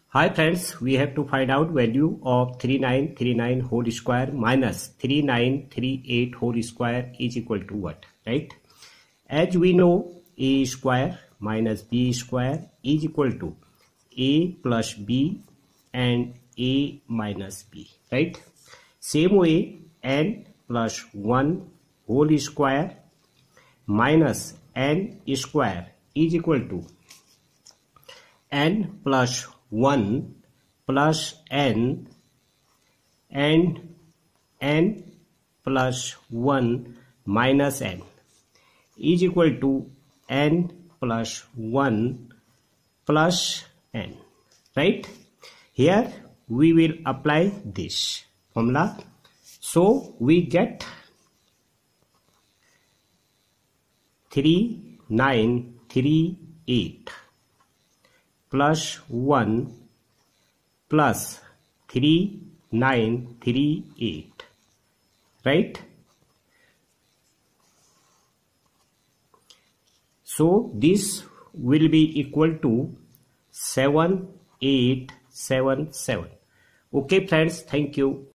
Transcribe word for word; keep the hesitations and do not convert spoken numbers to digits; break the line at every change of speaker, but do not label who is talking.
Hi friends, we have to find out value of three nine three nine whole square minus three nine three eight whole square is equal to what, right? As we know, a square minus b square is equal to a plus b and a minus b, right? Same way, n plus one whole square minus n square is equal to n plus one plus n and n plus one minus n is equal to n plus one plus n, right? Here we will apply this formula. So we get three nine three eight plus one plus three nine three eight, right? So this will be equal to seven eight seven seven. Okay friends, thank you.